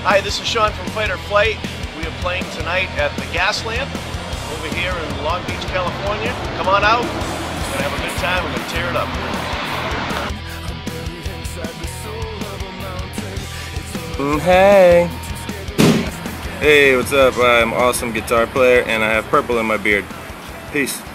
Hi, this is Sean from Fight or Flight. We are playing tonight at the Gaslamp over here in Long Beach, California. Come on out. We're going to have a good time. We're going to tear it up. Hey. Hey, what's up? I'm Awesome Guitar Player and I have purple in my beard. Peace.